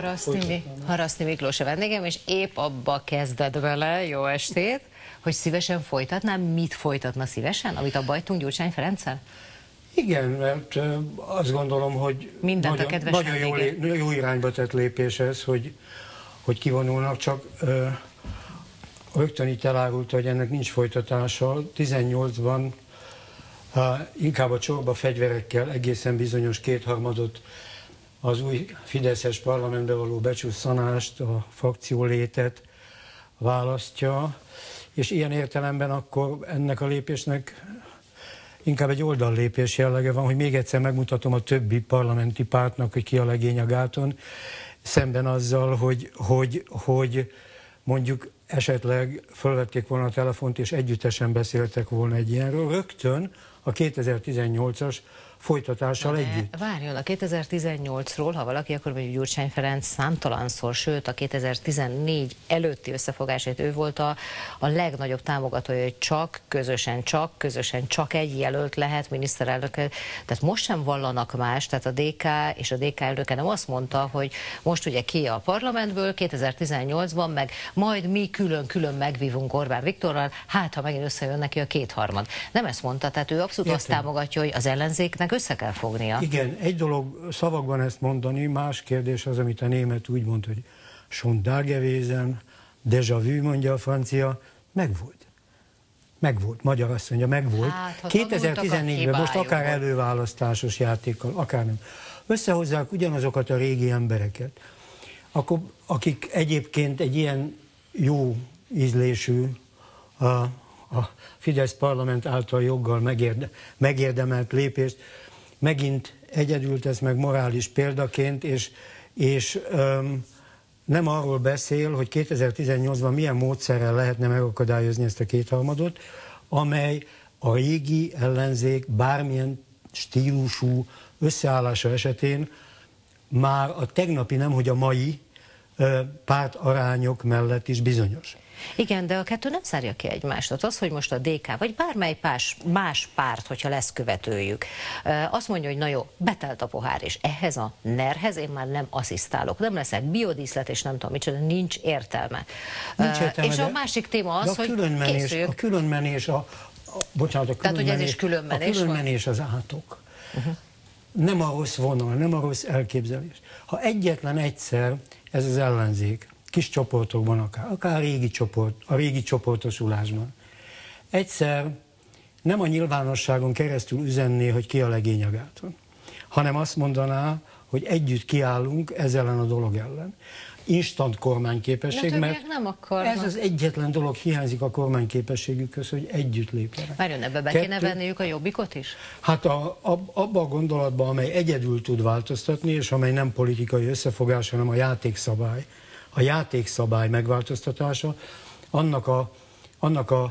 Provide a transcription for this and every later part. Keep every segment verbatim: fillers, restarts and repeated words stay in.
Haraszti, Haraszti Miklós a vendégem, és épp abba kezded vele, jó estét, hogy szívesen folytatnám. Mit folytatna szívesen, amit abba hagytunk Gyurcsány Ferenccel? Igen, mert azt gondolom, hogy Mindent nagyon, a kedves nagyon jó, jó irányba tett lépés ez, hogy, hogy kivonulnak, csak ö, rögtön itt elárulta, hogy ennek nincs folytatása. tizennyolcban ö, inkább a csorba fegyverekkel egészen bizonyos kétharmadot az új fideszes parlamentbe való becsúszanást, a frakciólétet választja, és ilyen értelemben akkor ennek a lépésnek inkább egy oldallépés jellege van, hogy még egyszer megmutatom a többi parlamenti pártnak, hogy ki a legény a gáton, szemben azzal, hogy, hogy, hogy mondjuk esetleg fölvették volna a telefont, és együttesen beszéltek volna egy ilyenről, rögtön a kétezer-tizennyolcas folytatással együtt. Várjon, a kétezer-tizennyolcról, ha valaki, akkor mondjuk Gyurcsány Ferenc számtalanszor, sőt a kétezer-tizennégy előtti összefogásait ő volt a, a legnagyobb támogatója, hogy csak közösen, csak közösen, csak egy jelölt lehet miniszterelnök. Tehát most sem vallanak más, tehát a dé ká és a dé ká elnöke nem azt mondta, hogy most ugye ki a parlamentből kétezer-tizennyolcban, meg majd mi külön-külön megvívunk Orbán Viktorral, hát ha megint összejön neki a kétharmad. Nem ezt mondta, tehát ő abszolút Értem. azt támogatja, hogy az ellenzéknek össze kell fognia. Igen, egy dolog szavakban ezt mondani, más kérdés az, amit a német úgy mond, hogy schon da gewesen, déjà vu, mondja a francia, megvolt. Megvolt, magyar azt mondja, megvolt. Hát, kétezer-tizennégyben most akár előválasztásos játékkal, akár nem. Összehozzák ugyanazokat a régi embereket, akkor, akik egyébként egy ilyen jó ízlésű, a, a Fidesz parlament által joggal megérde, megérdemelt lépést megint egyedül tesz meg morális példaként, és, és öm, nem arról beszél, hogy kétezer-tizennyolcban milyen módszerrel lehetne megakadályozni ezt a kétharmadot, amely a régi ellenzék bármilyen stílusú összeállása esetén már a tegnapi, nemhogy a mai ö, pártarányok mellett is bizonyos. Igen, de a kettő nem zárja ki egymást. Tehát az, hogy most a dé ká, vagy bármely más, más párt, hogyha lesz követőjük, azt mondja, hogy na jó, betelt a pohár, és ehhez a nerhez én már nem asszisztálok. Nem leszek biodíszlet, és nem tudom micsoda, nincs értelme. Nincs értelme, és a másik téma az, hogy különmenés, készüljük. A különmenés, a, a, bocsánat, a Tehát, hogy ez is különmenés, a különmenés az átok. Uh-huh. Nem a rossz vonal, nem a rossz elképzelés. Ha egyetlen egyszer ez az ellenzék, kis csoportokban akár, akár a régi csoport, a régi csoportosulásban. Egyszer nem a nyilvánosságon keresztül üzenné, hogy ki a legény a gáton, hanem azt mondaná, hogy együtt kiállunk ezzel ellen a dolog ellen. Instant kormányképesség, mert nem ez az egyetlen dolog hiányzik a kormányképességükhöz, hogy együtt lépjenek. Várjon, ebbe be Kettő... kéne venniük a Jobbikot is? Hát a, a, abba a gondolatban, amely egyedül tud változtatni, és amely nem politikai összefogás, hanem a játékszabály, a játékszabály megváltoztatása, annak a, annak a,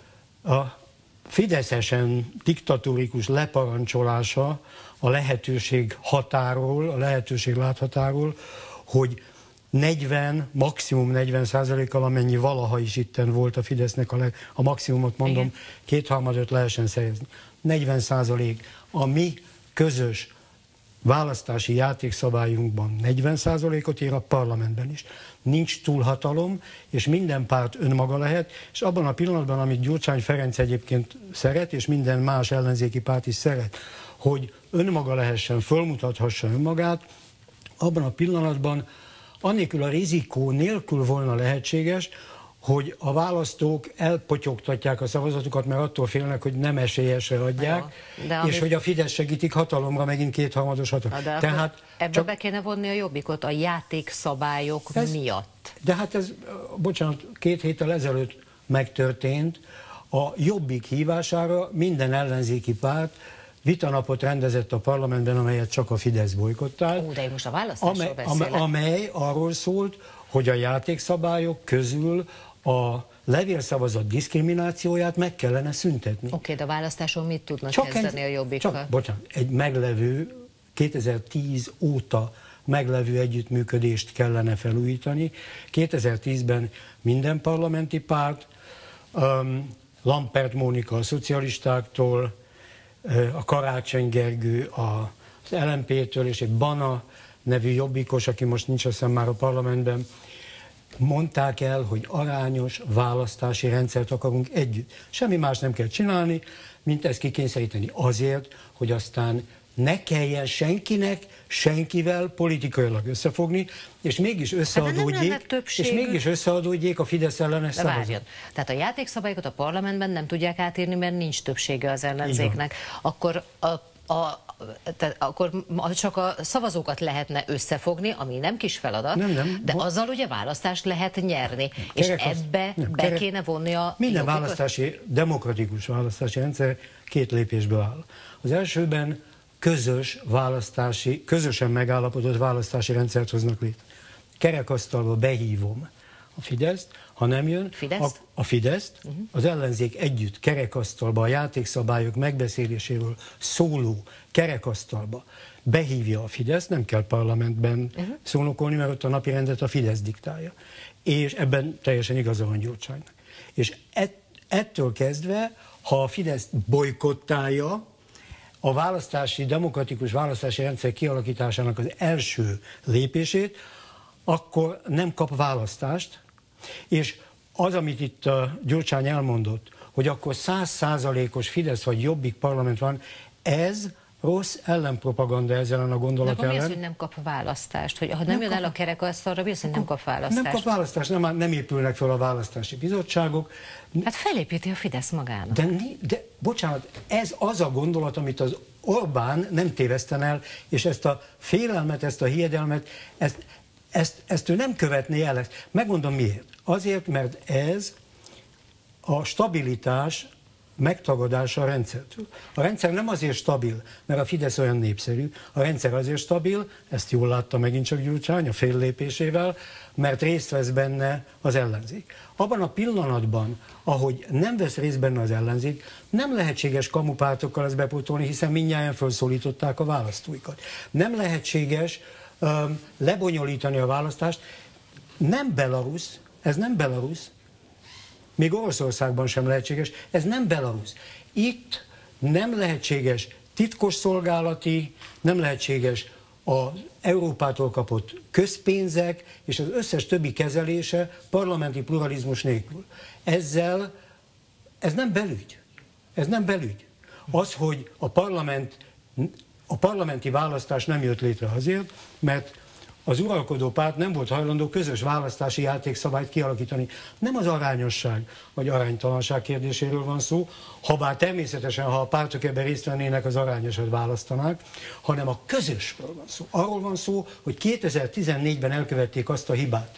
a fideszesen diktatórikus leparancsolása a lehetőség határól, a lehetőség láthatáról, hogy negyven, maximum negyven százalékkal, amennyi valaha is itten volt a Fidesznek, a, leg, a maximumot mondom, kétharmadot lehessen szerezni. negyven százalék a mi közös választási játékszabályunkban negyven százalékot ér, a parlamentben is. Nincs túlhatalom, és minden párt önmaga lehet, és abban a pillanatban, amit Gyurcsány Ferenc egyébként szeret, és minden más ellenzéki párt is szeret, hogy önmaga lehessen, fölmutathassa önmagát, abban a pillanatban annélkül a rizikó nélkül volna lehetséges, hogy a választók elpotyogtatják a szavazatukat, mert attól félnek, hogy nem esélyesre adják, és amit... hogy a Fidesz segítik hatalomra, megint kétharmados hatalom. Tehát ebbe csak... be kéne vonni a Jobbikot a játékszabályok ez, miatt. De hát ez, bocsánat, két héttel ezelőtt megtörtént, a Jobbik hívására minden ellenzéki párt vitanapot rendezett a parlamentben, amelyet csak a Fidesz bolykottált. Ó, de most a választásról amely, beszélek. amely arról szólt, hogy a játékszabályok közül a levélszavazat diszkriminációját meg kellene szüntetni. Oké, okay, de a választáson mit tudnak csak kezdeni egy, a Jobbikkal? Csak, bocsánat, egy meglevő, kétezer-tíz óta meglevő együttműködést kellene felújítani. kétezer-tízben minden parlamenti párt, um, Lampert Mónika a szocialistáktól, a Karácsony Gergő az el em pé-től, és egy Bana nevű jobbikos, aki most nincs azt hiszem már a parlamentben, mondták el, hogy arányos választási rendszert akarunk együtt. Semmi más nem kell csinálni, mint ezt kikényszeríteni azért, hogy aztán ne kelljen senkinek, senkivel politikailag összefogni, és mégis összeadódjék, és mégis összeadódjék a Fidesz ellenes szavazat. Tehát a játékszabályokat a parlamentben nem tudják átírni, mert nincs többsége az ellenzéknek. Akkor a, a Tehát akkor csak a szavazókat lehetne összefogni, ami nem kis feladat, nem, nem. de azzal ugye választást lehet nyerni, nem, és ebbe nem, be kerek, kéne vonni a minden joggokat. választási, demokratikus választási rendszer két lépésből áll. Az elsőben közös választási, közösen megállapodott választási rendszert hoznak létre. Kerekasztalba behívom a Fideszt, ha nem jön, Fidesz? A, a Fideszt, uh-huh. az ellenzék együtt kerekasztalba, a játékszabályok megbeszéléséről szóló kerekasztalba behívja a Fideszt, nem kell parlamentben uh-huh. szónokolni, mert ott a napirendet a Fidesz diktálja. És ebben teljesen igaza van Gyurcsánynak. És ett, ettől kezdve, ha a Fidesz bolykottálja a választási, demokratikus választási rendszer kialakításának az első lépését, akkor nem kap választást, és az, amit itt a Gyurcsány elmondott, hogy akkor száz százalékos Fidesz vagy Jobbik parlament van, ez rossz ellenpropaganda ezzel a gondolat ellen. De mi az, hogy nem kap választást? Hogy, ha nem, nem jön kap... el a kerekasztalra, mi az, hogy nem kap választást? Nem kap választást, nem, nem épülnek fel a választási bizottságok. Hát felépíti a Fidesz magának. De, de bocsánat, ez az a gondolat, amit az Orbán nem téveszten el, és ezt a félelmet, ezt a hiedelmet, ezt, ezt, ezt ő nem követné el. Megmondom miért. Azért, mert ez a stabilitás megtagadása a rendszertől. A rendszer nem azért stabil, mert a Fidesz olyan népszerű, a rendszer azért stabil, ezt jól látta megint csak Gyurcsány a fél lépésével, mert részt vesz benne az ellenzék. Abban a pillanatban, ahogy nem vesz részt benne az ellenzék, nem lehetséges kamupártokkal ezt bepótolni, hiszen mindnyájan felszólították a választóikat. Nem lehetséges um, lebonyolítani a választást. Nem Belarus, ez nem Belarus, még Oroszországban sem lehetséges, ez nem Belarus. Itt nem lehetséges titkosszolgálati, nem lehetséges az Európától kapott közpénzek és az összes többi kezelése parlamenti pluralizmus nélkül. Ezzel, ez nem belügy. Ez nem belügy. Az, hogy a, parlament, a parlamenti választás nem jött létre azért, mert az uralkodó párt nem volt hajlandó közös választási játékszabályt kialakítani. Nem az arányosság vagy aránytalanság kérdéséről van szó, habár természetesen, ha a pártok ebben részt vennének, az arányosat választanák, hanem a közösről van szó. Arról van szó, hogy kétezer-tizennégyben elkövették azt a hibát,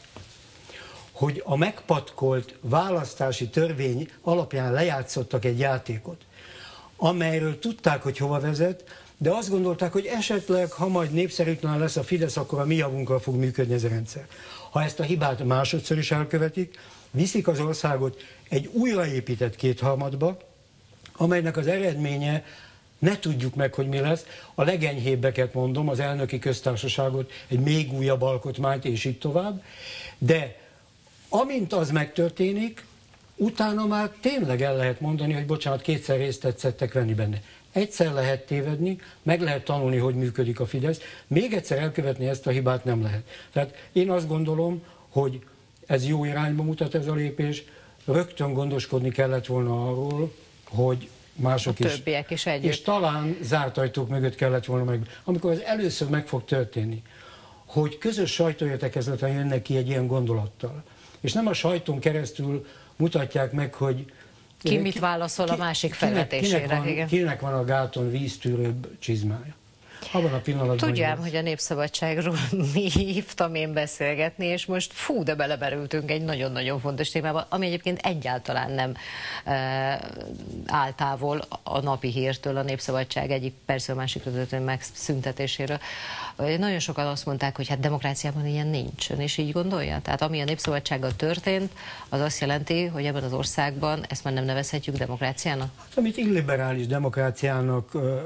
hogy a megpatkolt választási törvény alapján lejátszottak egy játékot, amelyről tudták, hogy hova vezet, de azt gondolták, hogy esetleg, ha majd népszerűtlen lesz a Fidesz, akkor a mi javunkra fog működni ez a rendszer. Ha ezt a hibát másodszor is elkövetik, viszik az országot egy újraépített kétharmadba, amelynek az eredménye ne tudjuk meg, hogy mi lesz. A legenyhébbeket mondom, az elnöki köztársaságot, egy még újabb alkotmányt, és így tovább. De amint az megtörténik, utána már tényleg el lehet mondani, hogy bocsánat, kétszer részt tetszettek venni benne. Egyszer lehet tévedni, meg lehet tanulni, hogy működik a Fidesz, még egyszer elkövetni ezt a hibát nem lehet. Tehát én azt gondolom, hogy ez jó irányba mutat ez a lépés, rögtön gondoskodni kellett volna arról, hogy mások is, is együtt. És talán zárt ajtók mögött kellett volna meg. Amikor ez először meg fog történni, hogy közös sajtóértekezleten jönnek ki egy ilyen gondolattal, és nem a sajtón keresztül mutatják meg, hogy Ki mit válaszol a másik felvetésére. Kinek van, kinek van a gáton víztűrőbb csizmája? Abban a pillanatban... Tudjám, hogy a Népszabadságról mi hívtam én beszélgetni, és most fú, de beleberültünk egy nagyon-nagyon fontos témába, ami egyébként egyáltalán nem e, áll távol a napi hírtől, a Népszabadság egyik persze a másik között megszüntetéséről. Nagyon sokan azt mondták, hogy hát demokráciában ilyen nincs. Ön is így gondolja? Tehát ami a Népszabadsággal történt, az azt jelenti, hogy ebben az országban ezt már nem nevezhetjük demokráciának? Hát, amit illiberális demokráciának uh,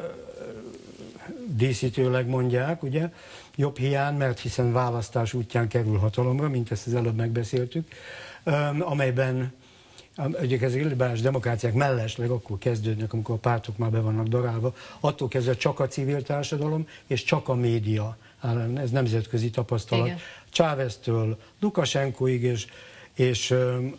díszítőleg mondják, ugye, jobb hiány, mert hiszen választás útján kerül hatalomra, mint ezt az előbb megbeszéltük, um, amelyben Ugye ez illiberális demokráciák mellesleg akkor kezdődnek, amikor a pártok már be vannak darálva, attól kezdve csak a civil társadalom és csak a média ellen. Ez nemzetközi tapasztalat. Igen. Cháveztől Lukasenkoig és, és um,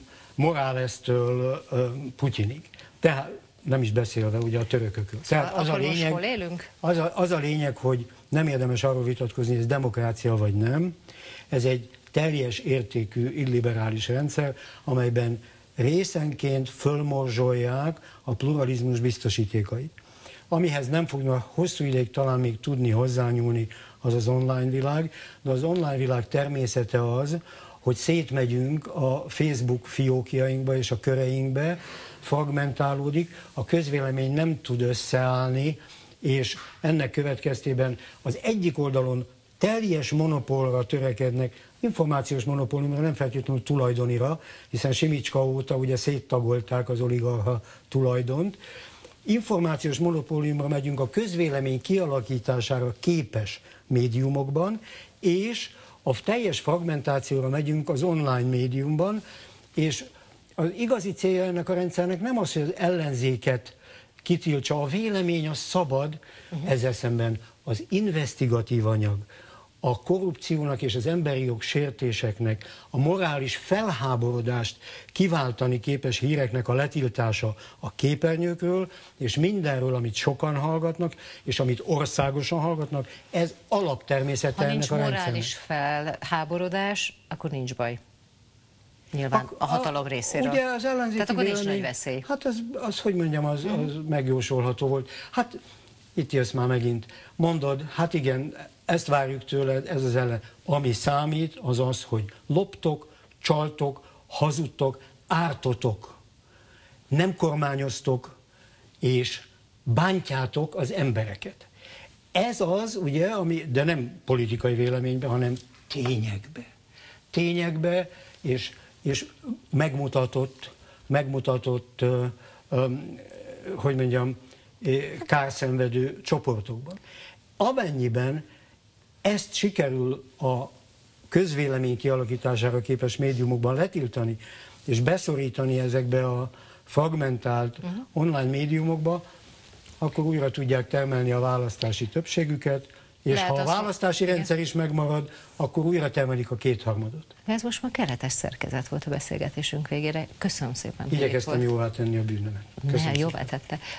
Morales-től um, Putyinig. Tehát nem is beszélve ugye a törökökről. Tehát az a, lényeg, hol élünk? Az, a, az a lényeg, hogy nem érdemes arról vitatkozni, hogy ez demokrácia vagy nem. Ez egy teljes értékű illiberális rendszer, amelyben részenként fölmorzsolják a pluralizmus biztosítékait. Amihez nem fognak hosszú ideig talán még tudni hozzányúlni, az az online világ, de az online világ természete az, hogy szétmegyünk a Facebook fiókjainkba és a köreinkbe, fragmentálódik, a közvélemény nem tud összeállni, és ennek következtében az egyik oldalon teljes monopólra törekednek, információs monopóliumra, nem feltétlenül tulajdonira, hiszen Simicska óta ugye széttagolták az oligarcha tulajdont. Információs monopóliumra megyünk a közvélemény kialakítására képes médiumokban, és a teljes fragmentációra megyünk az online médiumban, és az igazi célja ennek a rendszernek nem az, hogy az ellenzéket kitiltsa, a vélemény az szabad, uh-huh. ezzel szemben az investigatív anyag, a korrupciónak és az emberi jog sértéseknek, a morális felháborodást kiváltani képes híreknek a letiltása a képernyőkről, és mindenről, amit sokan hallgatnak, és amit országosan hallgatnak, ez alaptermészete ennek a rendszernek. Ha nincs morális felháborodás, akkor nincs baj. Nyilván a, a hatalom részéről. Ugye az ellenzéki Tehát akkor vélemény, nincs nagy veszély. Hát az, az, hogy mondjam, az, az megjósolható volt. Hát itt jössz már megint. Mondod, hát igen, ezt várjuk tőled, ez az ellen. Ami számít, az az, hogy loptok, csaltok, hazudtok, ártotok, nem kormányoztok, és bántjátok az embereket. Ez az, ugye, ami, de nem politikai véleményben, hanem tényekbe. Tényekbe, és, és megmutatott, megmutatott, ö, ö, hogy mondjam, kárszenvedő csoportokban. Amennyiben ezt sikerül a közvélemény kialakítására képes médiumokban letiltani, és beszorítani ezekbe a fragmentált uh-huh. online médiumokba, akkor újra tudják termelni a választási többségüket, és Lehet ha a választási az... rendszer is megmarad, akkor újra termelik a kétharmadot. Ez most már keretes szerkezet volt a beszélgetésünk végére. Köszönöm szépen. Igyekeztem jóvá tenni a bűnömet. Ne, jóvá tette.